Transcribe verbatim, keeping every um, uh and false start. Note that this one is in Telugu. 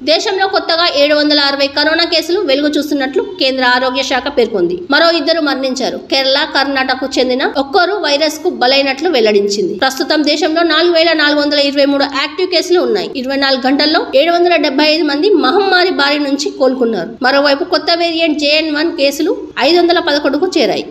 దేశంలో కొత్తగా ఏడు వందల అరవై కరోనా కేసులు వెలుగు చూస్తున్నట్లు కేంద్ర ఆరోగ్య శాఖ పేర్కొంది. మరో ఇద్దరు మరణించారు. కేరళ, కర్ణాటకకు చెందిన ఒక్కరు వైరస్ కు బలైనట్లు వెల్లడించింది. ప్రస్తుతం దేశంలో నాలుగు వేల నాలుగు వందల ఇరవై మూడు యాక్టివ్ కేసులు ఉన్నాయి. ఇరవై నాలుగు గంటల్లో ఏడు వందల డెబ్బై ఐదు మంది మహమ్మారి బారి నుంచి కోలుకున్నారు. మరోవైపు కొత్త వేరియంట్ జే ఎన్ వన్ కేసులు ఐదు వందల పదకొండుకు చేరాయి.